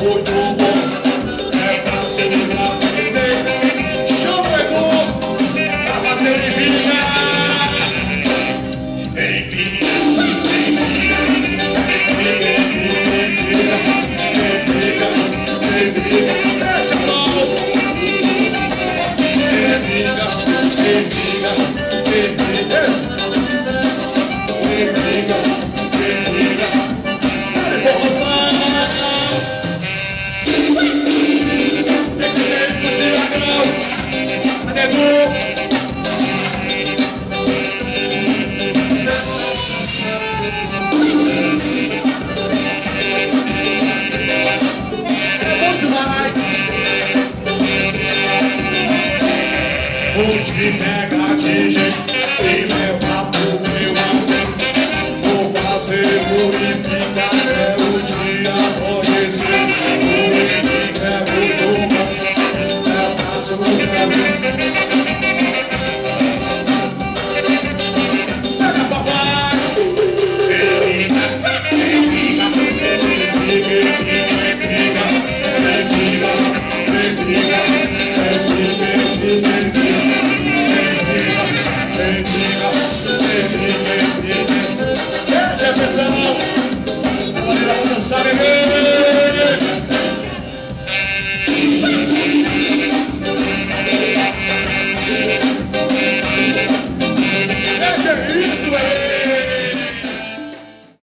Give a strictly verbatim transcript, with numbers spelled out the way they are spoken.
muito bom. É pra celebrar pra viver. Chama o Edu pra fazer ele vingar. Enfim, os que pega de jeito e leva pro meu amor. Vou fazer purificar até o dia amanhecer.